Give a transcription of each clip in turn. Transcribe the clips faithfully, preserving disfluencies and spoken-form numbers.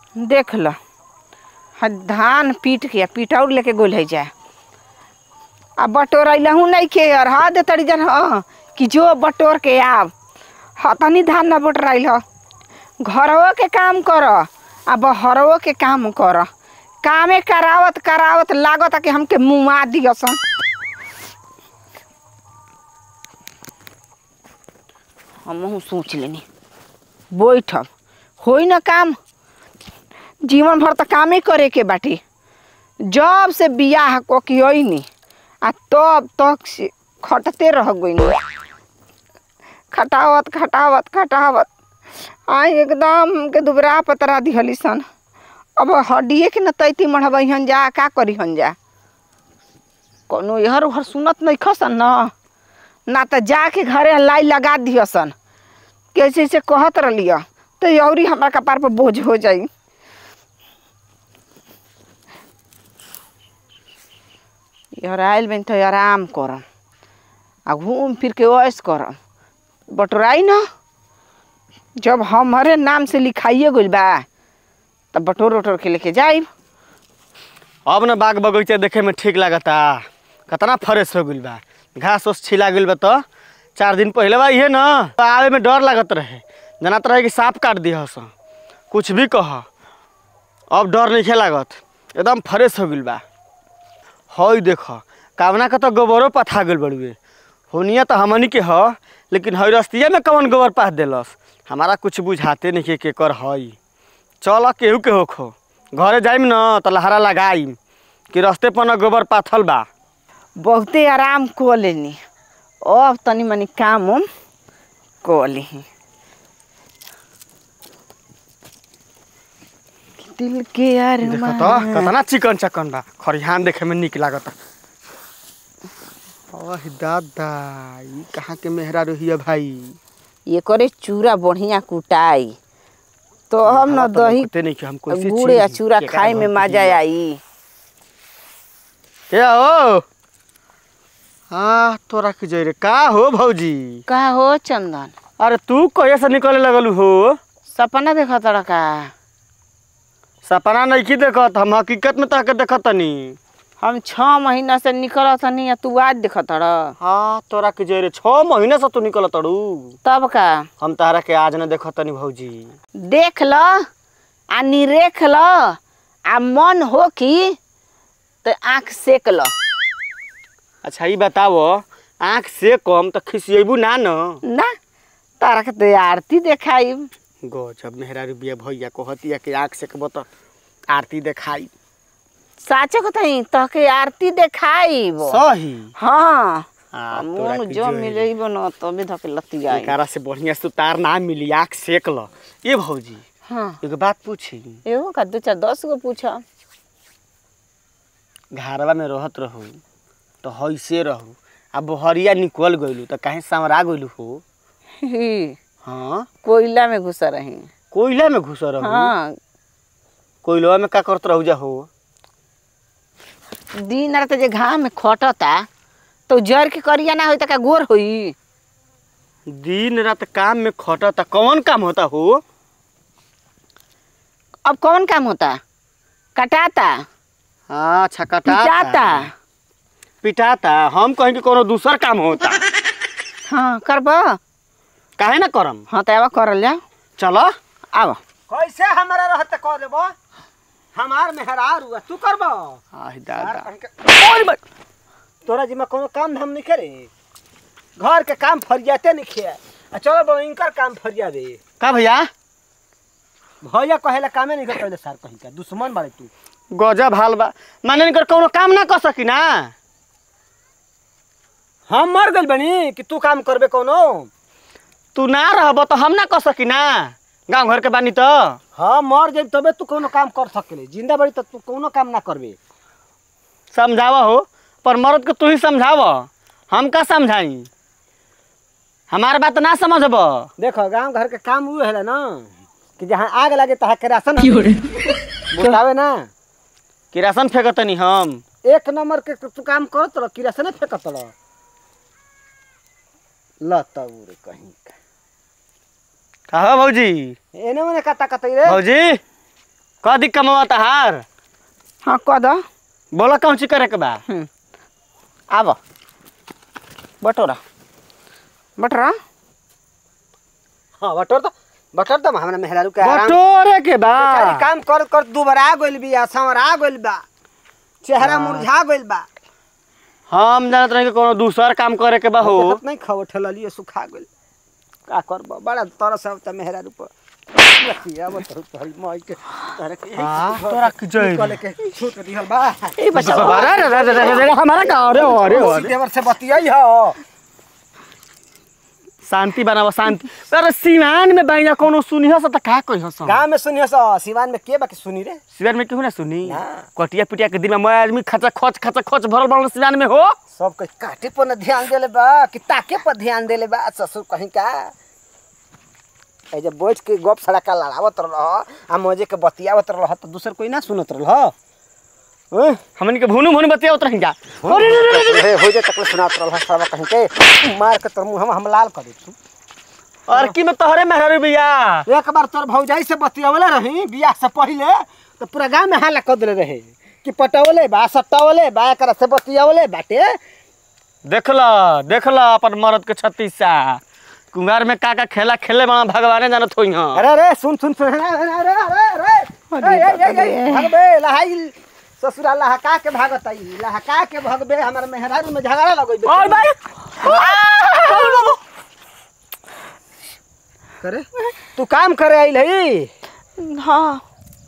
देख लो धान पीट के पीटौर लेके गोल है जाए अब बटोर अहू नहीं के और हा दे तड़ी जन हाँ कि जो बटोर के आब हतनी धान न बटराइल ह घरों के काम कर अब बहरों के काम कर कामे करावत करावत लागत कि हमके मुआ दियसन। हम सोच लेनी बैठब होई ना काम जीवन भर तो कामे करे के बाटे। जब से बियाह को कियनी आ तब तक से खटते रह गई खटावत खटावत खटावत आई एकदम के दुबरा पतरा दिहली सन। अब हड्डिए के न तैती मढ़बहन जा का करीहन जा कोनो इहर उहर सुनत नहीं खसन न ना तो जाके घरे लाई लगा दियसन कैसे से कहत रहिया तो यौरी हमारा कपार पर बोझ हो जाई। यार आयल बन तो आराम करम आ घूम फिर के ऐश करम बटोराई ना जब हमारे नाम से लिखाइए गइल बा तब बटोर वटोर के लेके जाइब। अब ना बाग बगीचा देखे में ठीक लागता कितना फ्रेश हो गइल बा घास उस छिला गइल बा। तो चार दिन पहले बा ये ना आवे में डर लागत रहे जनात रहे कि सांप काट दिया कुछ भी कह अब डर नहीं लागत एकदम फ्रेश हो गइल बा। हई देख कावना का तो गोबरों पथा गइल बड़ुए होनिया तो हमनी के ह लेकिन हई रस्तिया में कौन गोबर पाथ दिलस हमारा कुछ बुझाते नहीं के कर हई। चल केहू के होखो घरे जाइम न तो लहरा लगाइम कि रास्ते पर न गोबर पाथल बा। बहुते आराम को लेनी अब तनी मनी काम उम को ली दिल के यार देखो तो कितना चिकन चकन बा खरिहान देखे में निक लागता। ओह दादा ई कहाँ के मेहरा रहिया भाई ये करे चूरा बढ़िया कुटाई तो हम न दही गुड़ या चूरा खाए में मजा आई। क्या हो हाँ तोरा के जरे का हो भौजी का हो चंदन अरे तू कहिया से निकले लगलू हो सपना देखा तड़ा का सपना नहीं की देखत हम हकीकत में तहके देखत तनी हम छह महीना से निकलत नहीं या तू आज देखत तड़ा। हाँ तोरा के जरे छह महीना से तू निकलत तड़ू तब का हम तारा के आज न देखत तनी भौजी देख लो आ निरेख लो आ मन हो कि तो आँख सेक लो। अच्छा ये बताओ आँख से कम तो खिसियबू ना न ना तारा के तो आरती देखाई गजब मेहरा रुबिया भैया कहतिया कि आँख से कब तो आरती देखाई साचे को तही तो के आरती देखाई सही हाँ मन जो मिले बनो तो भी धके लती आई एकरा से बढ़िया से तार ना मिली आँख सेक लो। ये भौजी हाँ एगो बात पूछी एगो का दो चार दस गो पूछा घरवा में रहत रहू तो हईसे रहू अब बहरिया निकल गइलू तो कहीं संवरा गइलू हो। हाँ कोयला में घुसा रही कोयला में घुसा रहू हाँ कोयलवा में का करत रहू जा हो दिन रात जे घाम में खटता तो जर के करिया ना होई त का गोर होई। दिन रात काम में खटता कौन काम होता हो अब कौन काम होता कटाता हाँ अच्छा कटाता पिटाता पिटाता हम कहीं के कोनो दूसर काम होता। हाँ करब काहे ना करम हाँ तो अब करल जा चलो आव कैसे हमारा रहते कह देबो हमार मेहरार हुआ तू करबो आह दादा तोरा जिम्मा कोनो काम धाम नहीं करे घर के काम फरियाते नहीं खे आ चलो बो इनकर काम फरिया दे का भैया भैया कहेला कामे नहीं कर सर कहीं का दुश्मन बारे तू गजब हाल बा माने इनकर कोनो काम ना कर सकी ना हम मर गइल बनी कि तू काम करबे कोनो तू ना रहबो तो हम ना कर सकी ना गांव घर के बानी तो हाँ मर जाए तबे तू कोनो काम कर सकेले जिंदा बड़ी तो तू कोनो काम ना करबे समझावा हो पर मर्द के तू ही समझाव हम का समझाई हमार बात ना समझब। देखो गांव घर के काम हुए है ना कि जहाँ आग लगे तहाँ केरासन बतावे ना किरासन फेंकत नहीं हम एक नंबर के तू काम करत रह किरासन फेंकत रह लतौर कहीं का कहा भौजी एने मने कता कतई रे भौजी कदी कमावता हार हाँ कह दो। बोला कौन सी करे के बा? आब बटोरा बटोरा। हाँ बटोर तो बटोर तो हमरा मेहरारू के आराम बटोरे के बा। बेचारी काम कर कर दुबरा गइल बिया, संवरा गइल बा, चेहरा मुरझा गइल बा। हम जानत रही कि कोनो दूसर काम करे के बा हो। देखत नहीं खाओ ठललिए सुखा गइल। का करबा बड़ा तरस आवता मेहरारू पर। रखिया बटोर तोरी माई के तोरा के हां तोरा के जई निकल के छूट दिहल बा। ए बच्चा अरे अरे अरे हमारा का अरे अरे अरे देवर से बतियाई हो। शांति बनावा शांति। अरे सिवान में बाइना कोनो सुनिह स त का कहिस? गांव में सुनियो स सिवान में के बाकी सुनी रे? सिवान में केहू ना सुनी? ना। कटिया पिटिया के दिन में मैं आदमी खचा खच खचा खच भरल बड़ल सिवान में हो। सब कहीं काटे पर न ध्यान देले बा कि ताके पर ध्यान देले बा ससुर कहीं का। ए जब बैठ के गप सड़का लड़ावत रह आ मजे के बतियावत रह त दूसर कोई ना सुनत रह। ओए हमन के भुनु भुनु बतियावत रही जा। अरे हो जे तक सुनात रह सब कहीं के मार के तोर मुंह हम लाल कर दे तू। और की में तोहरे मेहरारू बिया। एक बार तोर भौजाई से बतियावले रही बियाह से पहले तो पूरा गांव में हाला कर देले रहे कि पटावले बा सटावले बा एकरा से बतियावले बाटे। देखला देखला अपन मर्द के छत्तीसा कुंगार में का का खेला खेले बा भगवाने जानत होई हां। अरे अरे सुन सुन सुन अरे अरे अरे अरे भागबे लहाई ससुरा लहका के भागत आई लहका के भगबे हमर मेहरारू में झगड़ा लगई। और भाई करे तू काम करे आइल हई। हाँ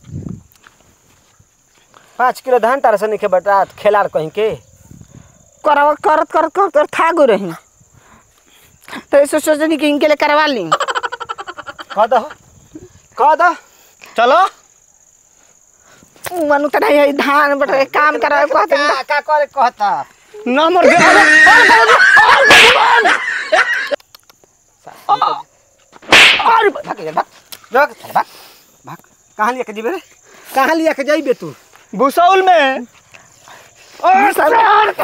पाँच किलो धान तारा से निके बटा खेलार कहीं के करवा करत करत करत कर था गो रही तो ऐसे सोचनी कि इनके लिए करवा ली। कह दो कह दो चलो मनु तो नहीं है धान बटे काम करावे कहते हैं। का का करे कहता नंबर दे। और भाग जा भाग भाग भाग भाग कहां लिया के जीबे रे? कहां लिया के जाइबे तू? भूसौल में और सब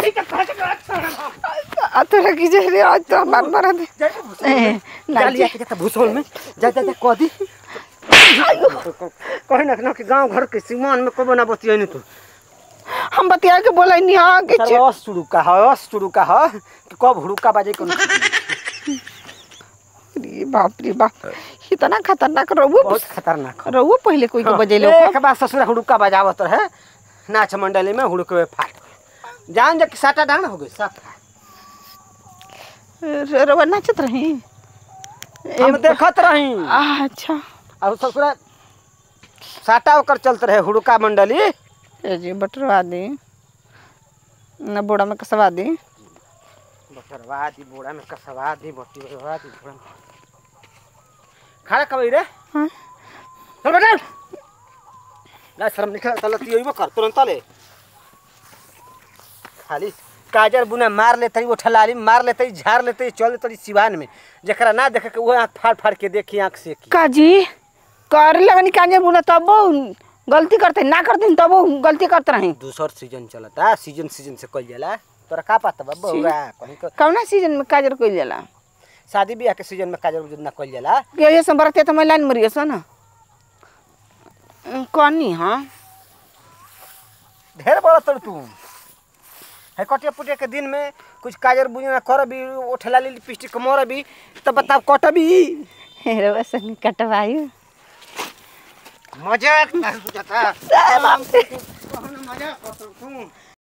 अतरे की जे रे आज तो मार मार दे। जा लिया के भूसौल में जा जा जा कह दी कहीं ना ना कि गांव घर के सीमान में कबो ना बतियाई नहीं तू। हम बतिया के बोला नहीं हां के चल अस चुड़ुका है अस चुड़ुका है कि कब हुड़ुका बाजे को रे बाप रे बाप इतना खतरनाक रहू। बहुत खतरनाक रहू पहले कोई के बजेले एक बार ससुर हुड़ुका बजावत रहे नाच मंडली में हुड़के फाट जान जा कि साटा डांड हो गई सब रवा नाचत रही हम देखत रही। अच्छा अब ससुरा साटा ओकर चलत रहे हुड़का मंडली। ए जी बटरवा दे न बोड़ा में कसवा दे बटरवा दी बोड़ा में कसवा दी बटरवा दी बोड़ा में खड़ा कबई रे। हां चल बेटा ना शर्म निकल तलती होइबो कर तुरंत ले खाली काजर बुना मार लेतई वो ठलाली मार लेतई झाड़ लेतई चल लेतई सिवान में जकरा ना देखे के वो हाथ फाड़ फाड़ के देखी आंख से की काजी कर लगनी काजे बुना तब गलती करते ना करते तब गलती करते रही। दूसर सीजन चलता सीजन सीजन से कइल जाला तोरा का पता बा बहुरा कहीं को कौना सीजन में काजर कइल जाला? शादी ब्याह के सीजन में काजर बुजुर्ग ना कइल जाला। ये सब बरते तो मैं लाइन मरिए सो ना कौनी। हां ढेर बड़ा तड़ तू है कटिया पुटिया के दिन में कुछ काजर बुजना कर भी उठला ली लिपस्टिक मोर भी तब बताओ कटबी रे बस कटवाई मजाक ना बुझाता बाप रे मजाक करत तू।